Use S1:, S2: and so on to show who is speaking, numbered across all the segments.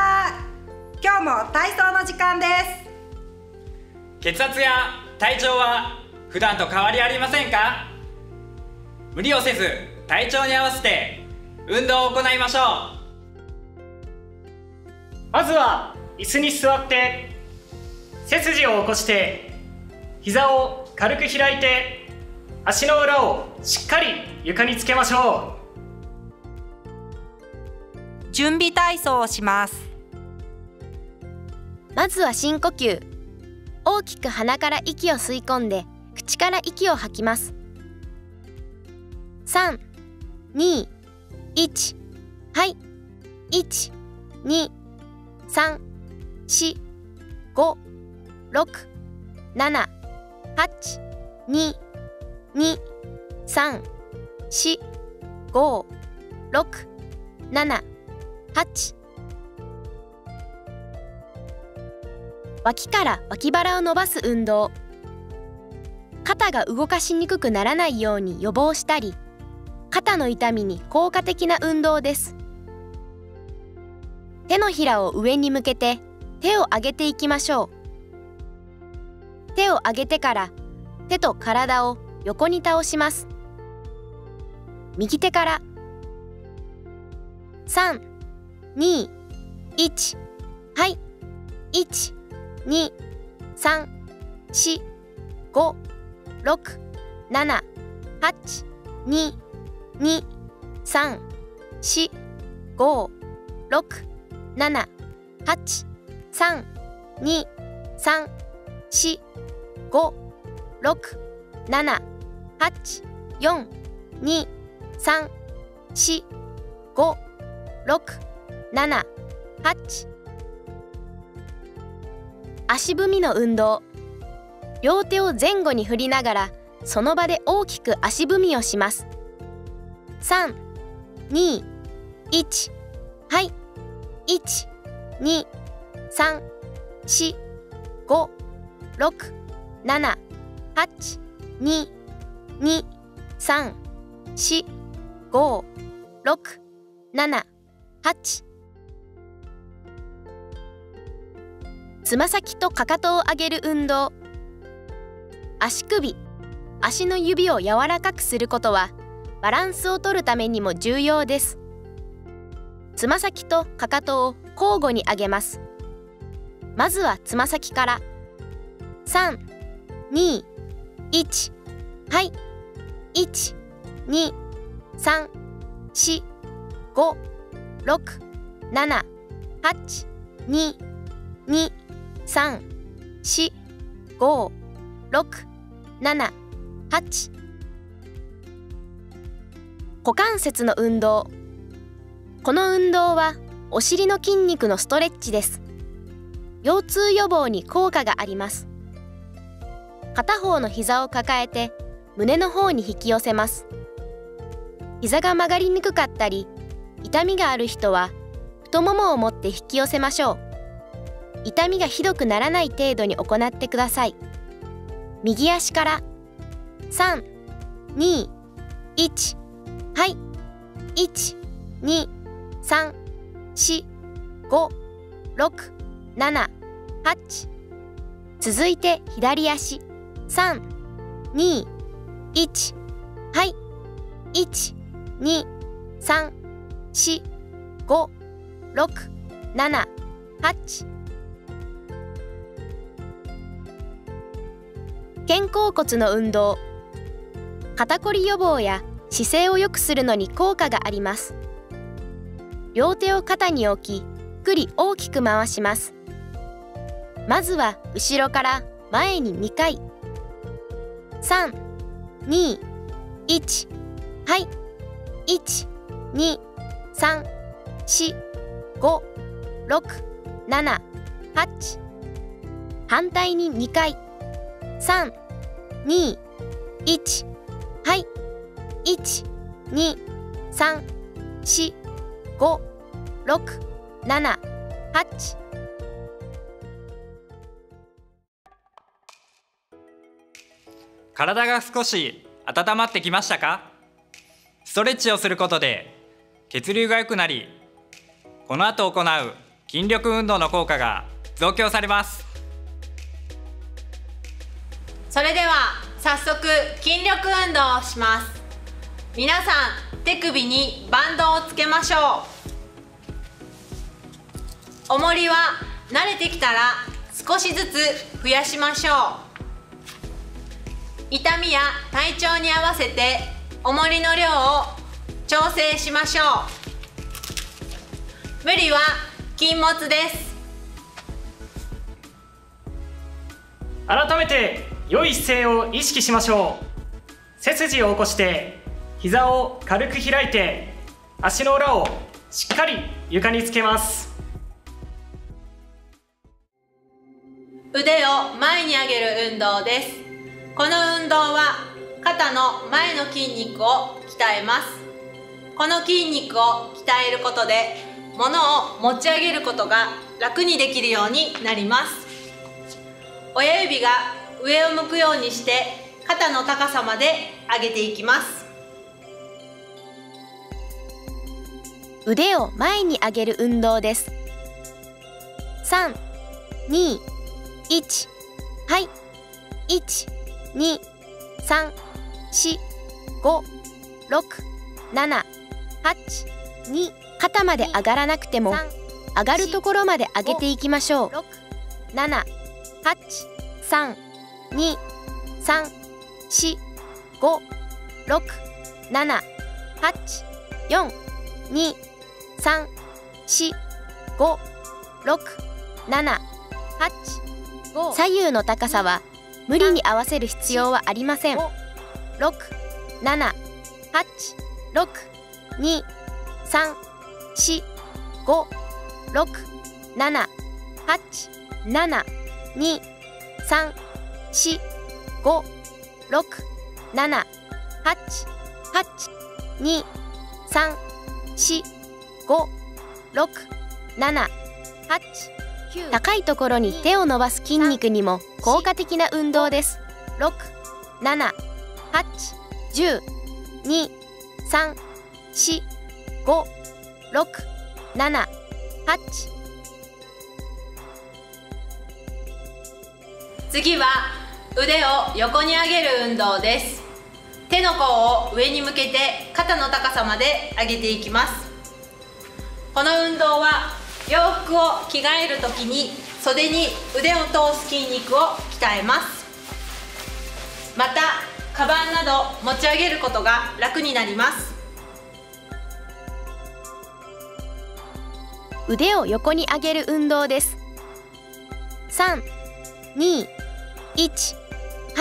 S1: は。今日も体操の時間です。
S2: 血圧や体調は普段と変わりありませんか？無理をせず体調に合わせて運動を行いましょ
S3: う。まずは椅子に座って背筋を起こして膝を軽く開いて足の裏をしっかり床につけましょ
S1: う。準備体操をします。
S4: まずは深呼吸。大きく鼻から息を吸い込んで口から息を吐きます。3、2、1、はい。1、2、3、4、5、6、7、8、2、2、3、4、5、6、7、8。脇から脇腹を伸ばす運動。肩が動かしにくくならないように予防したり、肩の痛みに効果的な運動です。手のひらを上に向けて手を上げていきましょう。手を上げてから手と体を横に倒します。右手から3、2、1、はい。1、2、3、4、5、6、7、8、2、2、3、4、5、6、7、8、3、2、3、4、5、6、7、8、4、2、3、4、5、6、7、8。足踏みの運動。両手を前後に振りながらその場で大きく足踏みをします。3、2、1、はい。1、2、3、4、5、6、7、8、2、2、3、4、5、6、7、8。つま先とかかとを上げる運動。足首、足の指を柔らかくすることはバランスを取るためにも重要です。つま先とかかとを交互に上げます。まずはつま先から。3、2、1、はい。1、2、3、4、5、6、7、8、2、2、3、4、5、6、7、8。股関節の運動。この運動はお尻の筋肉のストレッチです。腰痛予防に効果があります。片方の膝を抱えて胸の方に引き寄せます。膝が曲がりにくかったり痛みがある人は太ももを持って引き寄せましょう。痛みがひどくならない程度に行ってください。右足から3、2、1、はい。1、2、3、4、5、6、7、8。続いて左足3、2、1、はい。1、2、3、4、5、6、7、8。肩甲骨の運動。肩こり予防や姿勢を良くするのに効果があります。両手を肩に置き、ゆっくり大きく回します。まずは後ろから前に2回。3、2、1、はい。1、2、3、4、5、6、7、8。反対に2回。3、2、1、はい。1、2、3、4、5、6、7、8。
S2: 体が少し温まってきましたか？ストレッチをすることで血流が良くなり、この後行う筋力運動の効果が増強されます。
S5: それでは早速筋力運動をします。皆さん手首にバンドをつけましょう。重りは慣れてきたら少しずつ増やしましょう。痛みや体調に合わせて重りの量を調整しましょう。無理は禁物です。
S3: 改めて良い姿勢を意識しましょう。背筋を起こして膝を軽く開いて足の裏をしっかり床につけます。
S5: 腕を前に上げる運動です。この運動は肩の前の筋肉を鍛えます。この筋肉を鍛えることで物を持ち上げることが楽にできるようになります。親指が上を向くようにして肩の高さまで上げていきます。
S4: 腕を前に上げる運動です。3、2、1、はい。1、2、3、4、5、6、7、8、2、肩まで上がらなくても上がるところまで上げていきましょう。7、8、3、2、3、4、5、6、7、8、4、2、3、4、5、6、7、8、左右の高さは無理に合わせる必要はありません。6、7、8、6、2、3、4、5、6、7、8、7、2、3、4、5、6、7、8、8、2、3、4、5、6、7、8、9。高いところに手を伸ばす筋肉にも効果的な運動です。6、7、8、10、2、3、4、5、6、7、8。
S5: 次は腕を横に上げる運動です。手の甲を上に向けて肩の高さまで上げていきます。この運動は洋服を着替えるときに袖に腕を通す筋肉を鍛えます。またカバンなど持ち上げることが楽になります。
S4: 腕を横に上げる運動です。3、2、1、はい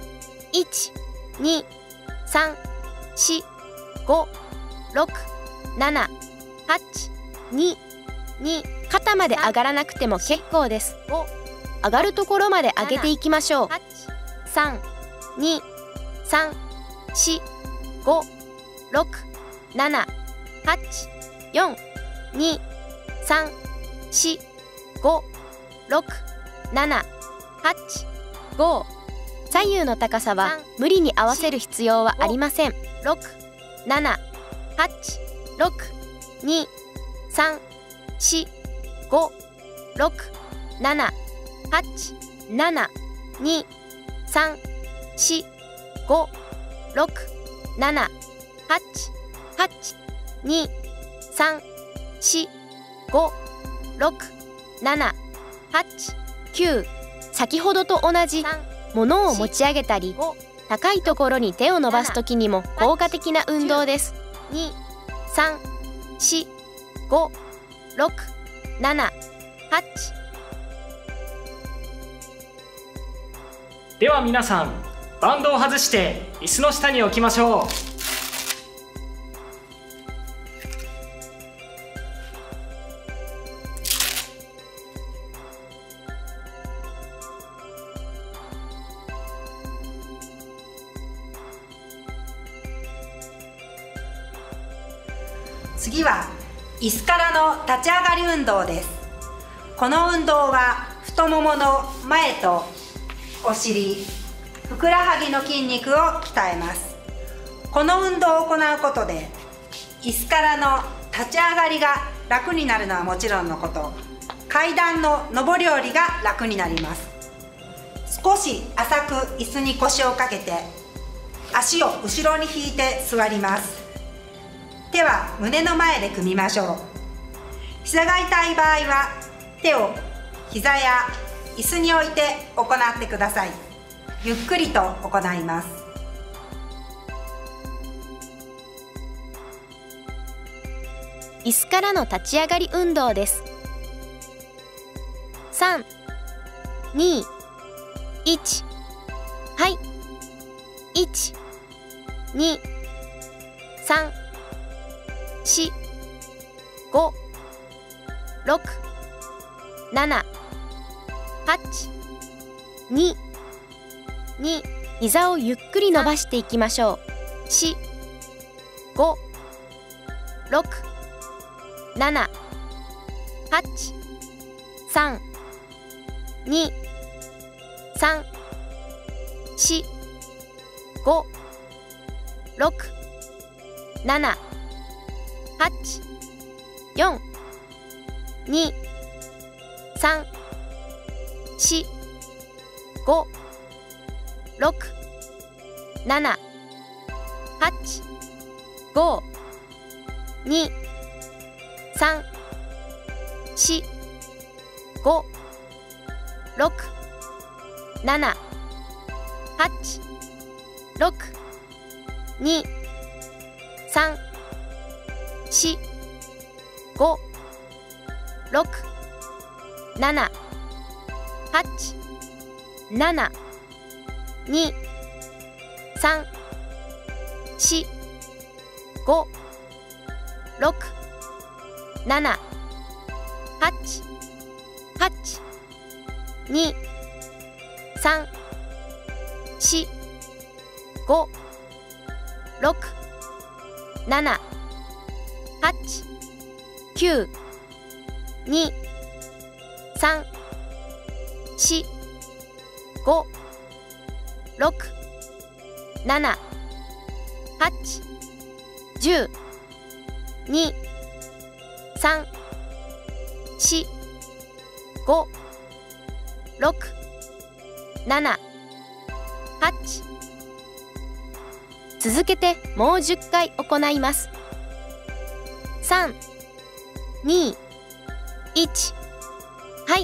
S4: 。1、2、3、4、5、6、7、8、2、2。肩まで上がらなくても結構です。上がるところまで上げていきましょう。3、2、3、4、5、6、7、8、4、2、3、4、5、6、7、8、5。左右の高さは無理に合わせる必要はありません。6、7、8、6、2、3、4、5、6、7、8、7、2、3、4、5、6、7、8、8、2、3、4、5、6、7、8、9。先ほどと同じ物を持ち上げたり高いところに手を伸ばす時にも効果的な運動です。2、3、4、5、6、7、8。
S3: では皆さん、バンドを外して椅子の下に置きましょう。
S1: 次は椅子からの立ち上がり運動です。この運動は太ももの前とお尻、ふくらはぎの筋肉を鍛えます。この運動を行うことで椅子からの立ち上がりが楽になるのはもちろんのこと、階段の上り下りが楽になります。少し浅く椅子に腰をかけて、足を後ろに引いて座ります。手は胸の前で組みましょう。膝が痛い場合は手を膝や椅子に置いて行ってください。ゆっくりと行います。
S4: 椅子からの立ち上がり運動です。3、2、1、はい。1、2、3、4、5、6、7、8、2、2、膝をゆっくり伸ばしていきましょう。4、5、6、7、8、3、2、3、4、5、6、7、8、4、2、3、4、5、6、7、8、5、2、3、4、5、6、7、8、6、2、3、4、5、6、7、8、7、2、3、4、5、6、7、8、8、2、3、4、5、6、7、8、9、2、3、4、5、6、7、8、10、2、3、4、5、6、7、8。続けてもう10回行います。3、2、1、はい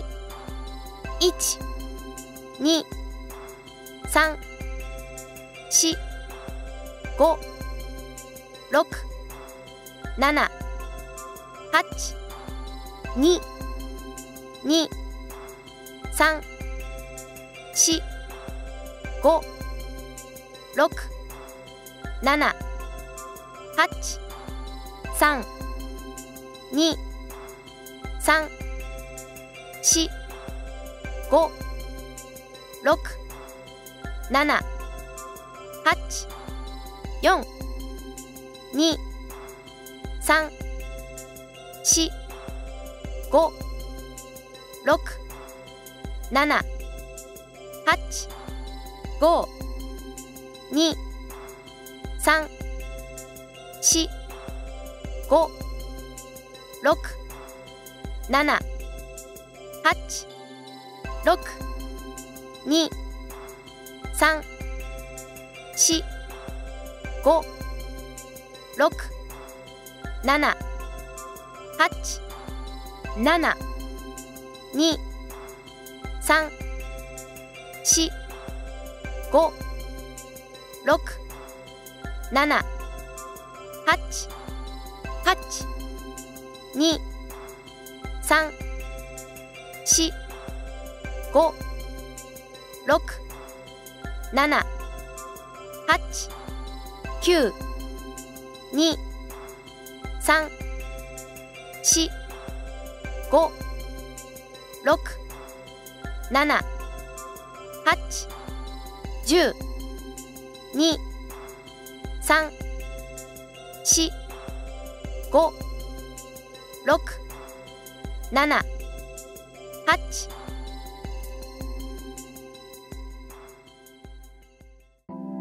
S4: 。1、2、3、4、5、6、7、8、2、2、3、4、5、6、7、8、3、2、3、4、5、6、7、8、4、2、3、4、5、6、7、8、5、2、3、4、5、6、7、8、6、2、3、4、5、6、7、8、7、2、3、4、5、6、7、8、8、2、3、4、5、6、7、8、9、2、3、4、5、6、7、8、10、2、3、4、5、6、7、8。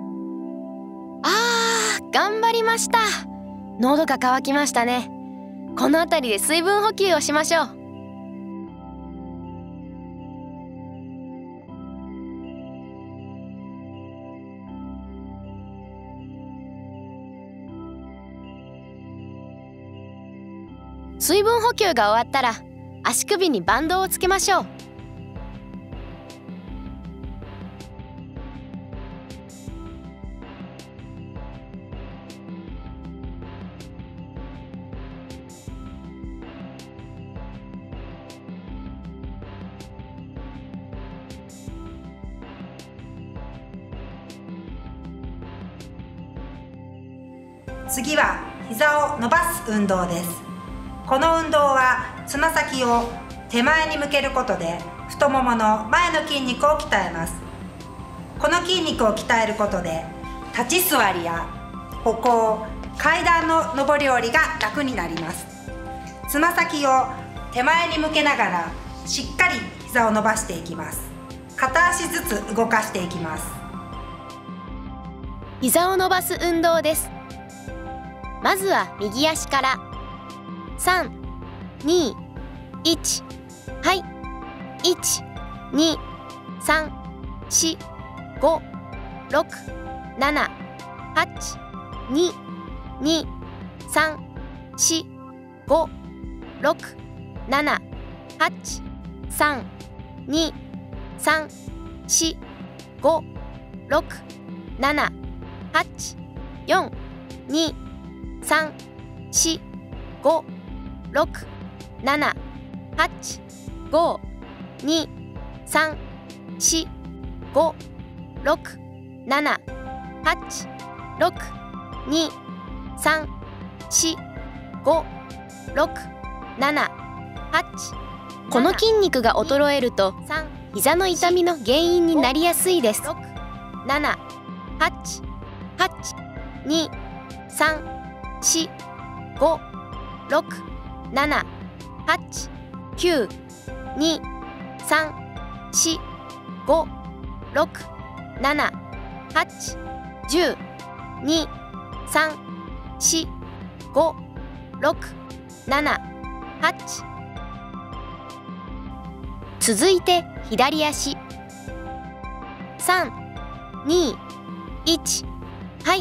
S4: 頑張りました。喉が渇きましたね。 この辺りで水分補給をしましょう。水分補給が終わったら足首にバンドをつけましょう。
S1: 次は膝を伸ばす運動です。この運動はつま先を手前に向けることで太ももの前の筋肉を鍛えます。この筋肉を鍛えることで立ち座りや歩行、階段の上り下りが楽になります。つま先を手前に向けながらしっかり膝を伸ばしていきます。片足ずつ動かしていきます。
S4: 膝を伸ばす運動です。まずは右足から3、2、1、はい、1、2、3、4、5、6、7、8、2、2、3、4、5、6、7、8、3、2、3、4、5、6、7、8、4、2、3、4、5、6、7、8、5、2、3、4、5、6、7、8、6、2、3、4、5、6、7、8。この筋肉が衰えると膝の痛みの原因になりやすいです。7、8、8、2、3、4、5、6、7、8、9、2、3、4、5、6、7、8、10、2、3、4、5、6、7、8。続いて左足。3、2、1、はい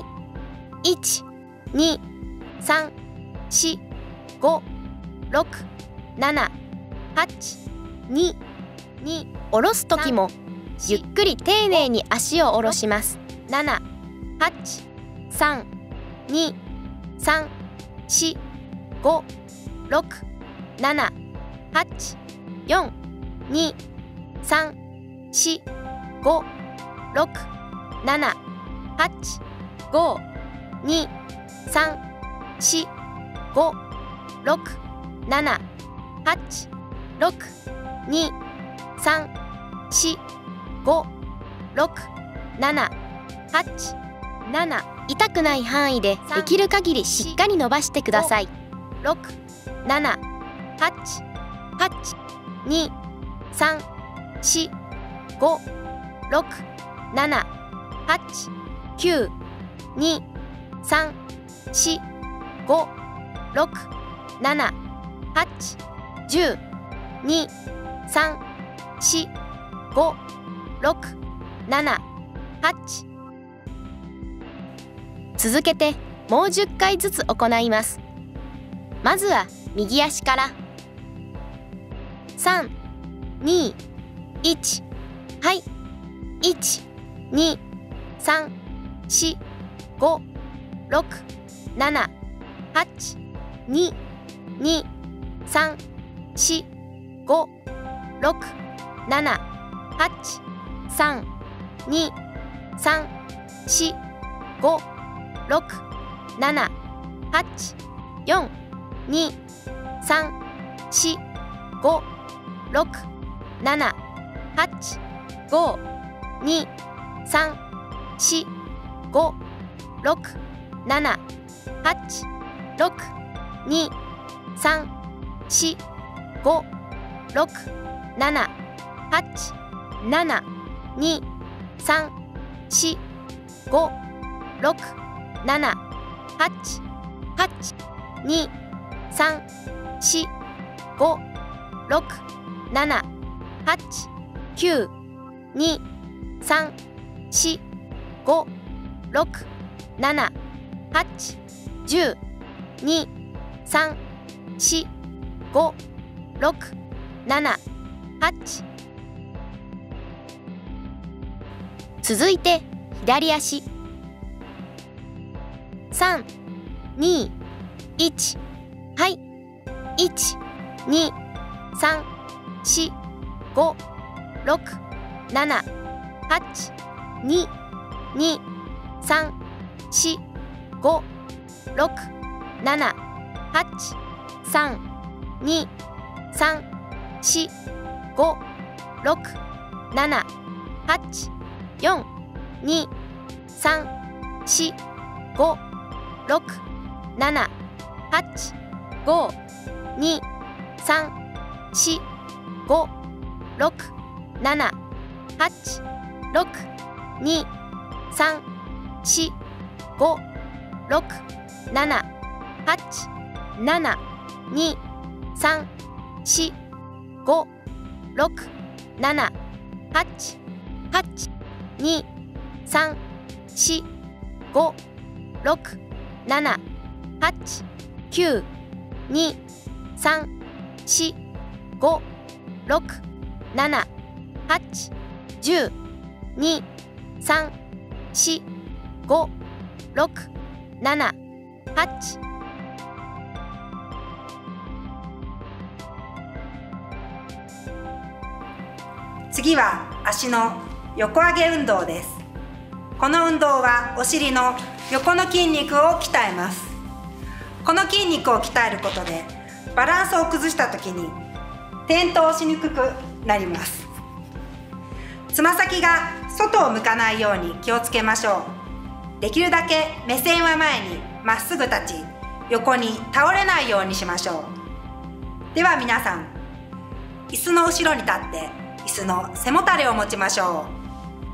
S4: 、1、2、3、4、5、6、7、8、2、2。下ろす時もゆっくり丁寧に足を下ろします。7、8、3、2、3、4、5、6、7、8、4、2、3、4、5、6、7、8、5、2、3、4、5、6、7、8、6、2、3、4、5、6、7、8、7。痛くない範囲でできる限りしっかり伸ばしてください。6、7、8、8、2、3、4、5、6、7、8、9、2、3、4、5、6、7、8、10、2、3、4、5、6、7、8。続けてもう10回ずつ行います。まずは右足から3、2、1、はい、1、2、3、4、5、6、7、8、2、2、3、4、5、6、7、8、3、2、3、4、5、6、7、8、4、2、3、4、5、6、7、8、5、2、3、4、5、6、7、8、6、2、3、4、5、6、7、8、7、2、3、4、5、6、7、8、8、2、3、 4、5、6、7、8、9、2、3、4、5、6、7、8、10、2、3、4、5、6、7、8。続いて左足。3、2、1、はい。1、2、3、4、5、6、7、8、2、2、3、4、5、6、7、8、3、2、3、4、5、6、7、8、4、2、3、4、5、6、7、8、5、2、3、4、5、6、7、8、6、2、3、4、5、6、7、8、7、2、3、4、5、6、7、8、8、2、3、4、5、6、7、8、9、2、3、4、5、6、7、8、10、2、3、4、5、6、7、8。
S1: 次は足の横上げ運動です。この運動はお尻の横の筋肉を鍛えます。この筋肉を鍛えることでバランスを崩した時に転倒しにくくなります。つま先が外を向かないように気をつけましょう。できるだけ目線は前にまっすぐ立ち、横に倒れないようにしましょう。では皆さん、椅子の後ろに立って椅子の背もたれを持ちましょう。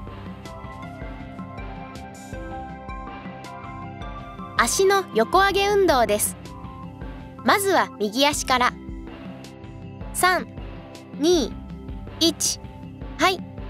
S4: 足の横上げ運動です。まずは右足から。3、2、1、はい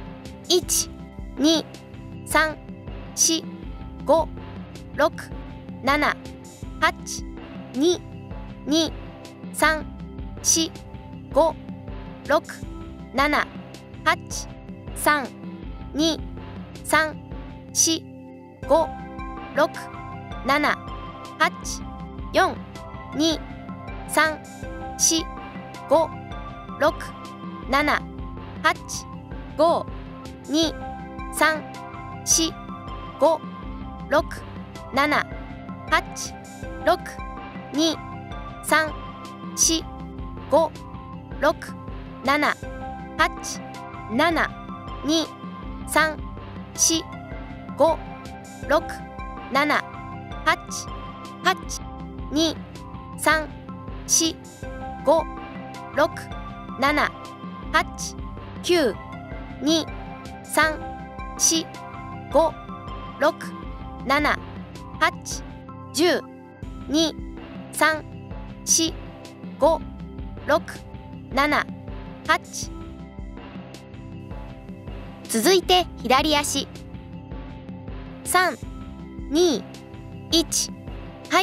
S4: 。1、2、3、4、5、6、7、8、2、2、3、4、5、6、7、8、3、2、3、4、5、6、7、8、4、2、3、4、5、6、7、8、5、2、3、4、5、6、7、8、6、2、3、4、5、6、7、8、7、2、3、4、5、6、7、8、8、2、3、4、5、6、7、8、9、2、3、4、5、6、7、8、10、2、3、4、5、6、7、8。続いて左足。3、2、1、はい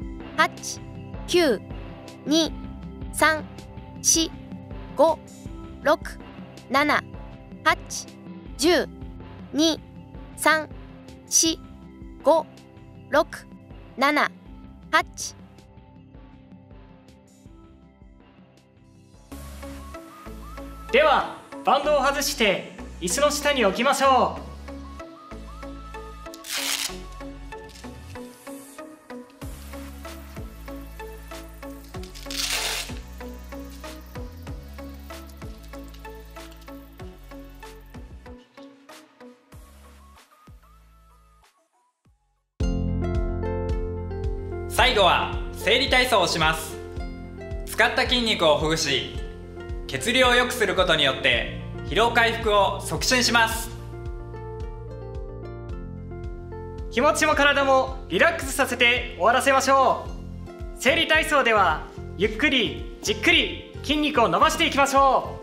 S4: 。1、2、3、4、5、6、7、8、2、2、3、4、5、6、7、8、3、2、3、4、5、6、7、8、4、2、3、4、5、6、7、8、5、2、3、4、5、6、7、8、6、2、3、4、5、6、7、8、7、2、3、4、5、6、7、8、8、2、3、4、5、6、7、8、9、2、3、4、5、 6、7、8、10、2、3、4、5、6、7、8。
S3: ではバンドを外して椅子の下に置きましょう。
S2: 最後は整理体操をします。使った筋肉をほぐし、血流を良くすることによって疲労回復を促進します。
S3: 気持ちも体もリラックスさせて終わらせましょう。整理体操ではゆっくりじっくり筋肉を伸ばしていきましょ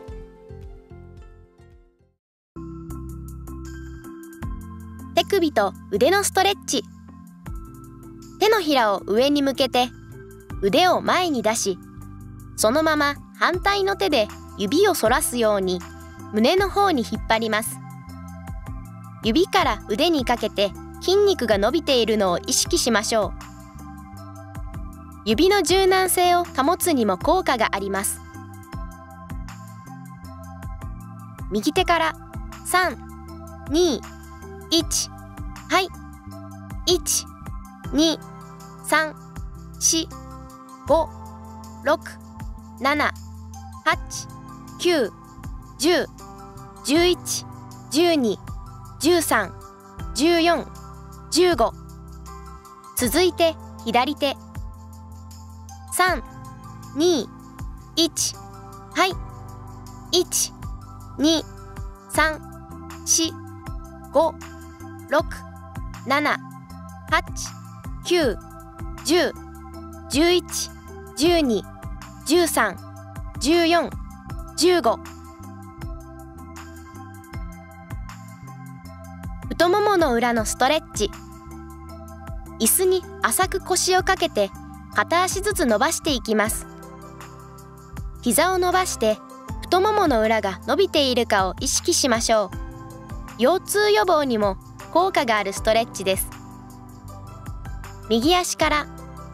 S4: う。手首と腕のストレッチ。手のひらを上に向けて腕を前に出し、そのまま反対の手で指を反らすように胸の方に引っ張ります。指から腕にかけて筋肉が伸びているのを意識しましょう。指の柔軟性を保つにも効果があります。右手から3、2、1、はい、1、2、3、4、5、6、7、8、9、10、11、12、13、14、15。続いて左手。3、2、1、はい、1、2、3、4、5、6、7、8、9、10、11、12、13、14、15。太ももの裏のストレッチ。椅子に浅く腰をかけて片足ずつ伸ばしていきます。膝を伸ばして太ももの裏が伸びているかを意識しましょう。腰痛予防にも効果があるストレッチです。右足から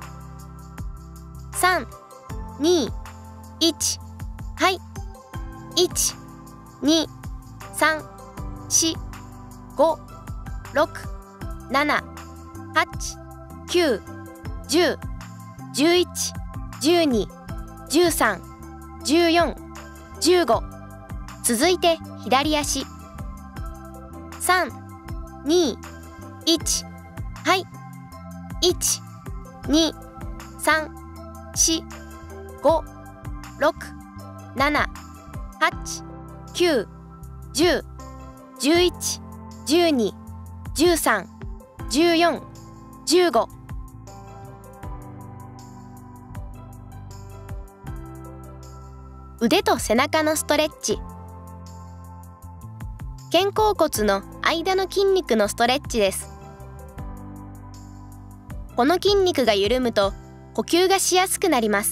S4: 3、2、1、はい、1、2、3、4、5、6、7、8、9、10、11、12、13、14、15。続いて左足。3、2、1、はい、1、2、3、4、5、6、7、8、9、10、11、12、13、14、15。腕と背中のストレッチ。肩甲骨の間の筋肉のストレッチです。この筋肉が緩むと呼吸がしやすくなります。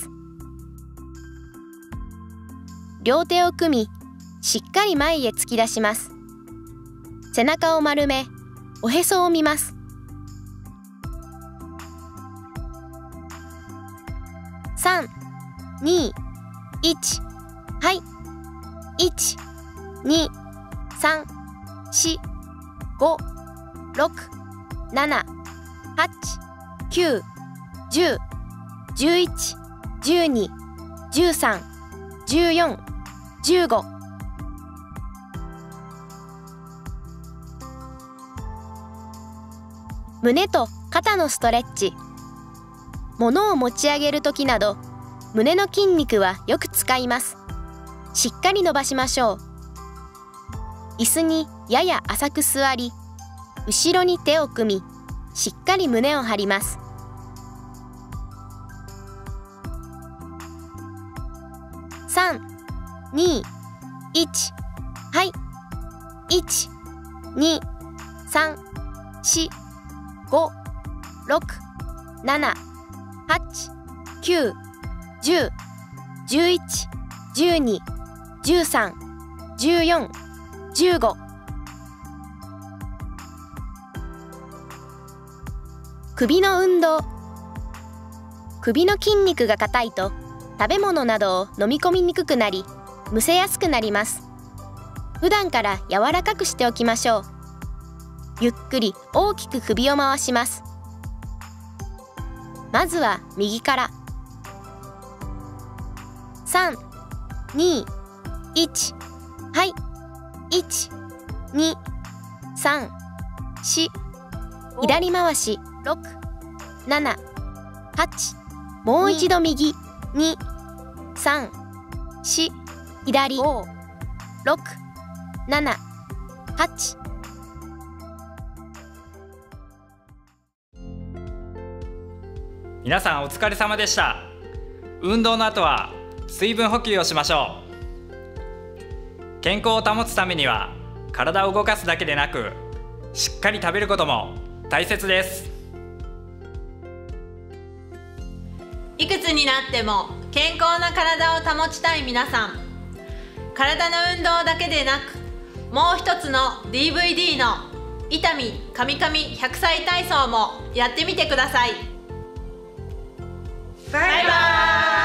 S4: 両手を組み、しっかり前へ突き出します。背中を丸め、おへそを見ます。3、2、1、はい、1、2、3、4、5、6、7、8、9、10、11、12、13、14、15。胸と肩のストレッチ。物を持ち上げるときなど、胸の筋肉はよく使います。しっかり伸ばしましょう。椅子にやや浅く座り、後ろに手を組み、しっかり胸を張ります。3、2、1、はい、1、2、3、4、5、6、7、8、9、10、11、12、 13、14、15。首の運動。首の筋肉が硬いと食べ物などを飲み込みにくくなり、むせやすくなります。普段から柔らかくしておきましょう。ゆっくり大きく首を回します。まずは右から。3、2、1。はい。1、2、3、4。左回し。6、7、8。もう一度右。2、3、4。左。6、7、8。
S2: 皆さんお疲れ様でした。運動の後は水分補給をしましょう。健康を保つためには体を動かすだけでなく、しっかり食べることも大切です。
S5: いくつになっても健康な体を保ちたい皆さん、体の運動だけでなく、もう一つの DVD の伊丹カミカミ100歳体操もやってみてください。
S1: バイバイ。